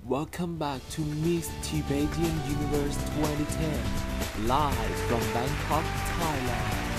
Welcome back to Miss Tibetian Universe 2010, live from Bangkok, Thailand.